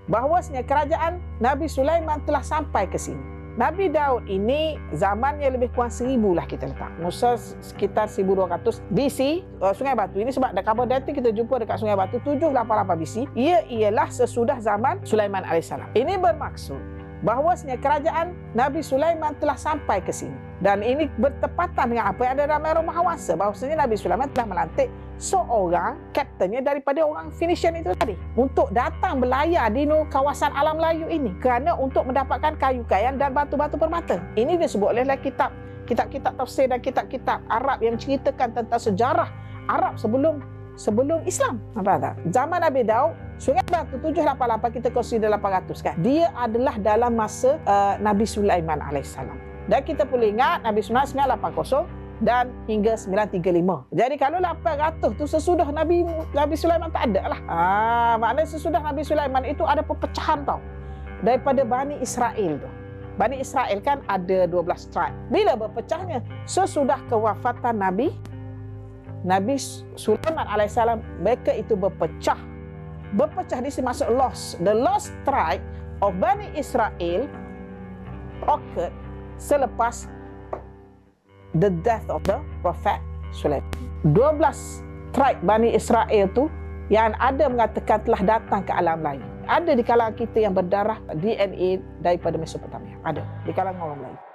bahwasanya kerajaan Nabi Sulaiman telah sampai ke sini. Nabi Daud ini zamannya lebih kurang 1000 lah kita letak. Musa sekitar 1200 BC. Sungai Batu ini sebab dekat dating kita jumpa dekat Sungai Batu 788 BC. Ia ialah sesudah zaman Sulaiman AS. Ini bermaksud bahwasanya kerajaan Nabi Sulaiman telah sampai ke sini. Dan ini bertepatan dengan apa yang ada dalam Merah Mahawangsa, bahwasanya Nabi Sulaiman telah melantik seorang kaptennya daripada orang Phoenician itu tadi untuk datang berlayar di kawasan alam Melayu ini kerana untuk mendapatkan kayu kayan dan batu-batu permata. Ini disebut oleh kitab-kitab tafsir dan kitab-kitab Arab yang menceritakan tentang sejarah Arab sebelum Islam. Apa tak? Zaman Nabi Daud, Sungai Batu 788 kita consider 800 kan. Dia adalah dalam masa Nabi Sulaiman AS. Dan kita perlu ingat Nabi Sulaiman 980 dan hingga 935. Jadi kalau 800 tu sesudah Nabi Sulaiman tak ada lah. Maknanya sesudah Nabi Sulaiman itu ada perpecahan tau. Daripada Bani Israel tu. Bani Israel kan ada 12 tribe. Bila berpecahnya? Sesudah kewafatan Nabi Sulaiman AS, mereka itu berpecah. Berpecah di sini masuk lost. The lost tribe of Bani Israel occurred selepas the death of the Prophet Sulaiman. 12 tribe Bani Israel tu yang ada mengatakan telah datang ke alam lain. Ada di kalangan kita yang berdarah DNA daripada Mesopotamia. Ada di kalangan orang lain.